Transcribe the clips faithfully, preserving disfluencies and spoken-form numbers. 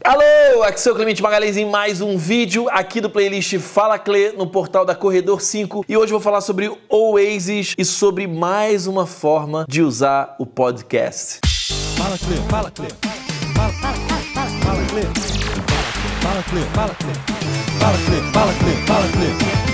Alô, aqui sou o Clemente Magalhães em mais um vídeo aqui do playlist Fala Cle no portal da Corredor cinco e hoje eu vou falar sobre Oasis e sobre mais uma forma de usar o podcast. Fala Cle, fala Cle, fala, fala, fala, fala Cle, fala Cle, fala Cle, fala Cle, fala Cle, fala Cle.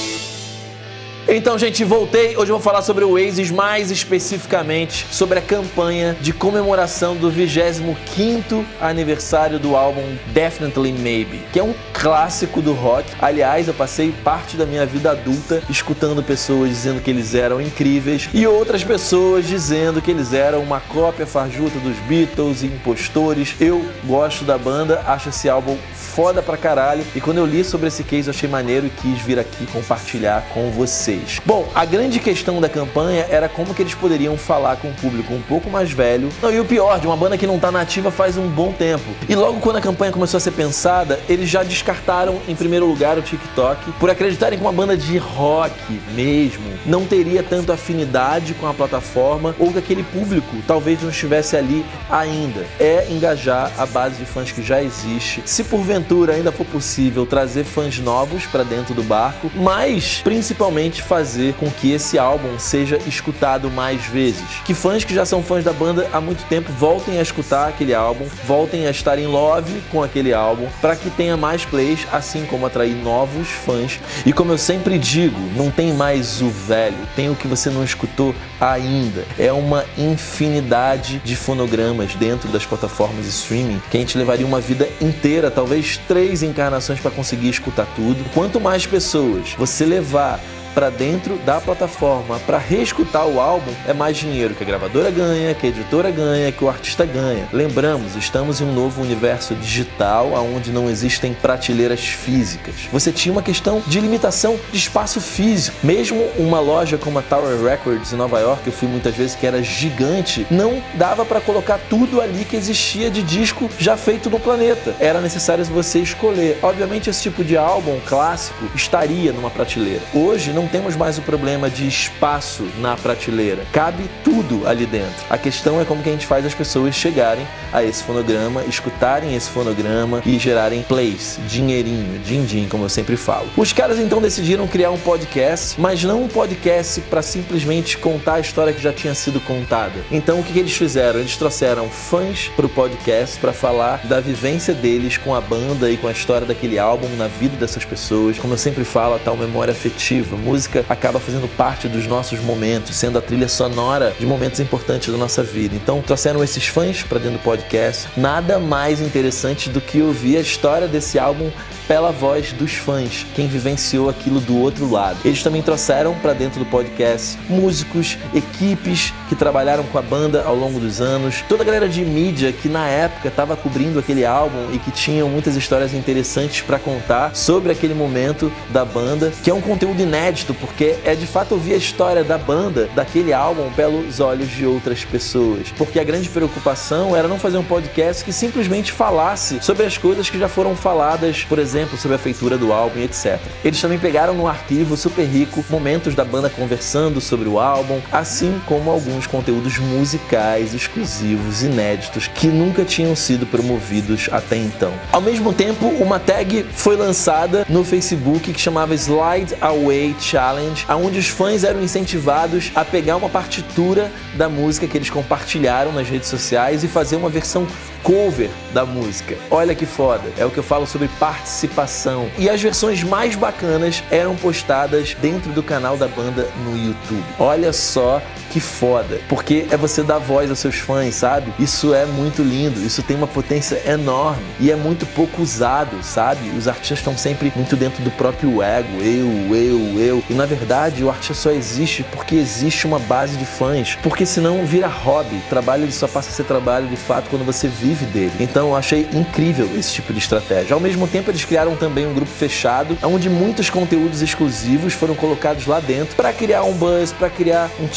Então, gente, voltei. Hoje eu vou falar sobre o Oasis, mais especificamente sobre a campanha de comemoração do vigésimo quinto aniversário do álbum Definitely Maybe, que é um clássico do rock. Aliás, eu passei parte da minha vida adulta escutando pessoas dizendo que eles eram incríveis e outras pessoas dizendo que eles eram uma cópia fajuta dos Beatles e impostores. Eu gosto da banda, acho esse álbum foda pra caralho e quando eu li sobre esse case eu achei maneiro e quis vir aqui compartilhar com vocês. Bom, a grande questão da campanha era como que eles poderiam falar com um público um pouco mais velho. Não, e o pior, de uma banda que não tá nativa faz um bom tempo. E logo quando a campanha começou a ser pensada, eles já descartaram em primeiro lugar o TikTok por acreditarem que uma banda de rock mesmo não teria tanto afinidade com a plataforma ou que aquele público talvez não estivesse ali ainda. É engajar a base de fãs que já existe. Se porventura ainda for possível trazer fãs novos para dentro do barco, mas principalmente fazer com que esse álbum seja escutado mais vezes. Que fãs que já são fãs da banda há muito tempo voltem a escutar aquele álbum, voltem a estar em love com aquele álbum, para que tenha mais plays, assim como atrair novos fãs. E como eu sempre digo, não tem mais o velho, tem o que você não escutou ainda. É uma infinidade de fonogramas dentro das plataformas de streaming que a gente levaria uma vida inteira, talvez três encarnações para conseguir escutar tudo. Quanto mais pessoas você levar para dentro da plataforma para reescutar o álbum, é mais dinheiro que a gravadora ganha, que a editora ganha, que o artista ganha. Lembramos, estamos em um novo universo digital onde não existem prateleiras físicas. Você tinha uma questão de limitação de espaço físico. Mesmo uma loja como a Tower Records em Nova York, eu fui muitas vezes, que era gigante, não dava para colocar tudo ali que existia de disco já feito no planeta. Era necessário você escolher. Obviamente esse tipo de álbum clássico estaria numa prateleira. Hoje não temos mais o problema de espaço na prateleira. Cabe tudo ali dentro. A questão é como que a gente faz as pessoas chegarem a esse fonograma, escutarem esse fonograma e gerarem plays, dinheirinho, din-din, como eu sempre falo. Os caras então decidiram criar um podcast, mas não um podcast para simplesmente contar a história que já tinha sido contada. Então o que, que eles fizeram? Eles trouxeram fãs para o podcast para falar da vivência deles com a banda e com a história daquele álbum na vida dessas pessoas. Como eu sempre falo, a tal memória afetiva. A música acaba fazendo parte dos nossos momentos, sendo a trilha sonora de momentos importantes da nossa vida. Então trouxeram esses fãs para dentro do podcast. Nada mais interessante do que ouvir a história desse álbum pela voz dos fãs, quem vivenciou aquilo do outro lado. Eles também trouxeram para dentro do podcast músicos, equipes que trabalharam com a banda ao longo dos anos, toda a galera de mídia que na época estava cobrindo aquele álbum e que tinham muitas histórias interessantes para contar sobre aquele momento da banda, que é um conteúdo inédito, porque é de fato ouvir a história da banda, daquele álbum, pelos olhos de outras pessoas. Porque a grande preocupação era não fazer um podcast que simplesmente falasse sobre as coisas que já foram faladas, por exemplo, sobre a feitura do álbum, etcétera. Eles também pegaram no arquivo super rico momentos da banda conversando sobre o álbum, assim como alguns conteúdos musicais exclusivos, inéditos, que nunca tinham sido promovidos até então. Ao mesmo tempo, uma tag foi lançada no Facebook que chamava Slide Away Challenge, onde os fãs eram incentivados a pegar uma partitura da música que eles compartilharam nas redes sociais e fazer uma versão cover da música. Olha que foda, é o que eu falo sobre participação. E as versões mais bacanas eram postadas dentro do canal da banda no YouTube. Olha só que foda, porque é você dar voz aos seus fãs, sabe? Isso é muito lindo, isso tem uma potência enorme e é muito pouco usado, sabe? Os artistas estão sempre muito dentro do próprio ego, eu, eu, eu. E na verdade o artista só existe porque existe uma base de fãs, porque senão vira hobby. O trabalho ele só passa a ser trabalho de fato quando você vive dele. Então eu achei incrível esse tipo de estratégia. Ao mesmo tempo eles criaram também um grupo fechado, onde muitos conteúdos exclusivos foram colocados lá dentro para criar um buzz, para criar um tipo de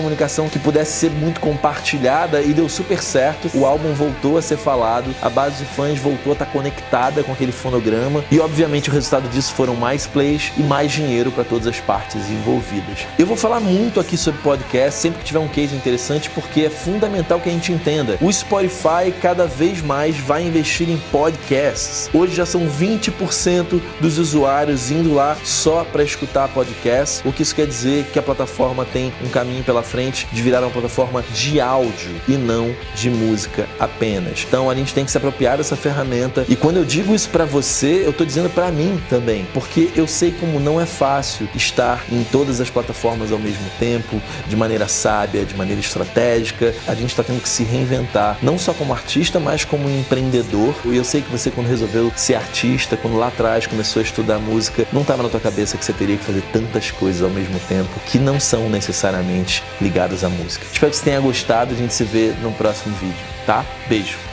comunicação que pudesse ser muito compartilhada e deu super certo. O álbum voltou a ser falado, a base de fãs voltou a estar conectada com aquele fonograma e, obviamente, o resultado disso foram mais plays e mais dinheiro para todas as partes envolvidas. Eu vou falar muito aqui sobre podcast, sempre que tiver um case interessante, porque é fundamental que a gente entenda. O Spotify cada vez mais vai investir em podcasts. Hoje já são vinte por cento dos usuários indo lá só para escutar podcasts, o que isso quer dizer que a plataforma tem um caminho pela frente de virar uma plataforma de áudio e não de música apenas. Então a gente tem que se apropriar dessa ferramenta, e quando eu digo isso para você, eu tô dizendo para mim também, porque eu sei como não é fácil estar em todas as plataformas ao mesmo tempo, de maneira sábia, de maneira estratégica. A gente está tendo que se reinventar, não só como artista, mas como empreendedor. E eu sei que você, quando resolveu ser artista, quando lá atrás começou a estudar música, não estava na tua cabeça que você teria que fazer tantas coisas ao mesmo tempo que não são necessariamente ligadas à música. Espero que você tenha gostado, a gente se vê no próximo vídeo, tá? Beijo!